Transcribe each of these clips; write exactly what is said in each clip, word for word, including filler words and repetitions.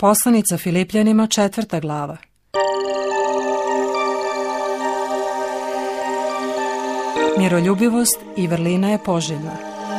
Poslanica Filipljanima, četvrta glava. Miroljubivost i vrlina je poželjna.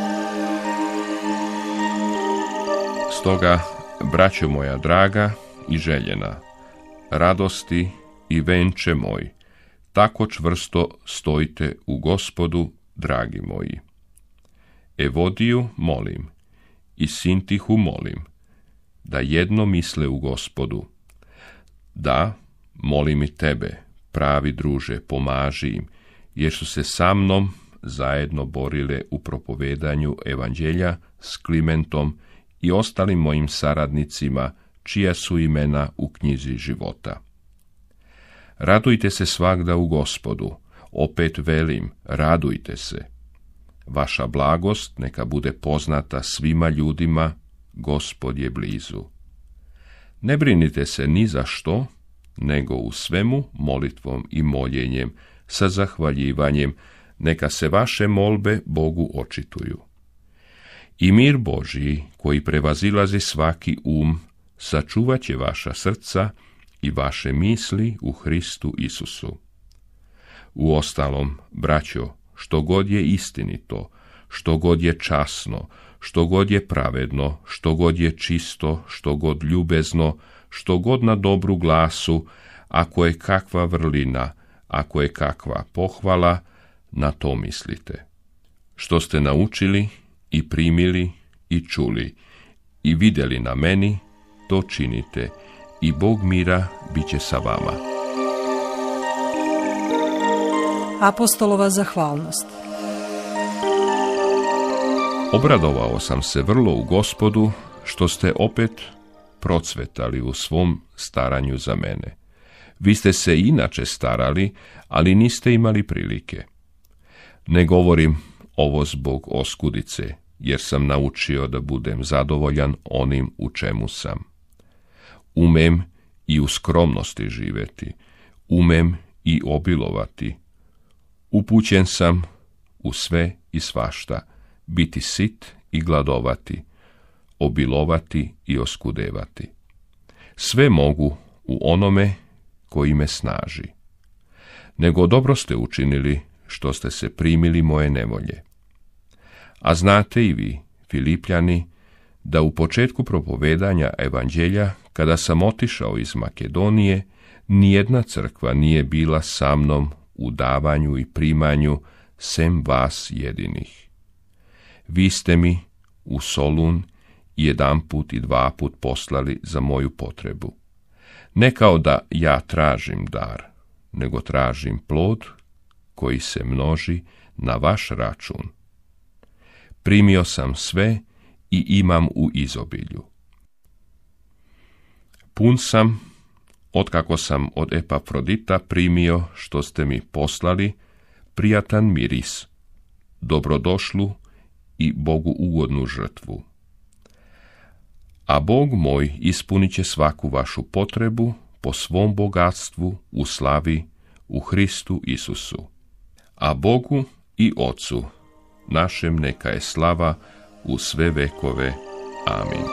Stoga, braćo moja draga i željena, radosti i venče moj, tako čvrsto stojite u Gospodu, dragi moji. Evodiju molim i Sintihu molim da jedno misle u Gospodu. Da, molim i tebe, pravi druže, pomaži im, jer su se sa mnom zajedno borile u propovedanju evanđelja s Klimentom i ostalim mojim saradnicima, čija su imena u knjizi života. Radujte se svagda u Gospodu, opet velim, radujte se. Vaša blagost neka bude poznata svima ljudima, Gospod je blizu. Ne brinite se ni za što, nego u svemu molitvom i moljenjem, sa zahvaljivanjem, neka se vaše molbe Bogu očituju. I mir Božji, koji prevazilazi svaki um, sačuvat će vaša srca i vaše misli u Hristu Isusu. Uostalom, braćo, što god je istinito, što god je časno, što god je pravedno, što god je čisto, što god ljubezno, što god na dobru glasu, ako je kakva vrlina, ako je kakva pohvala, na to mislite. Što ste naučili i primili i čuli i vidjeli na meni, to činite i Bog mira bit će sa vama. Apostolova zahvalnost. Obradovao sam se vrlo u Gospodu, što ste opet procvetali u svom staranju za mene. Vi ste se inače starali, ali niste imali prilike. Ne govorim ovo zbog oskudice, jer sam naučio da budem zadovoljan onim u čemu sam. Umem i u skromnosti živjeti, umem i obilovati. Upućen sam u sve i svašta, biti sit i gladovati, obilovati i oskudevati. Sve mogu u onome koji me snaži. Nego dobro ste učinili što ste se primili moje nevolje. A znate i vi, Filipljani, da u početku propovedanja evanđelja, kada sam otišao iz Makedonije, nijedna crkva nije bila sa mnom u davanju i primanju, sem vas jedinih. Vi ste mi u Solun jedanput i dva put poslali za moju potrebu. Ne kao da ja tražim dar, nego tražim plod koji se množi na vaš račun. Primio sam sve i imam u izobilju. Pun sam, otkako sam od Epafrodita primio što ste mi poslali, prijatan miris, dobrodošlu i Bogu ugodnu žrtvu. A Bog moj ispunit će svaku vašu potrebu po svom bogatstvu u slavi u Hristu Isusu. A Bogu i Ocu našem neka je slava u sve vekove. Amin.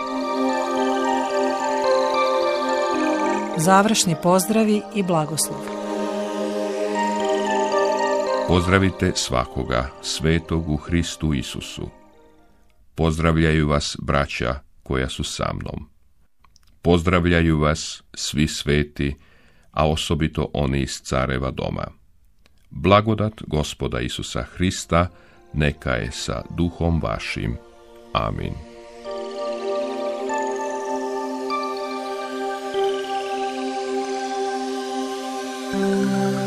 Završni pozdravi i blagoslov. Pozdravite svakoga svetog u Hristu Isusu. Pozdravljaju vas braća koja su sa mnom. Pozdravljaju vas svi sveti, a osobito oni iz careva doma. Blagodat Gospoda Isusa Hrista neka je sa duhom vašim. Amin. Thank you.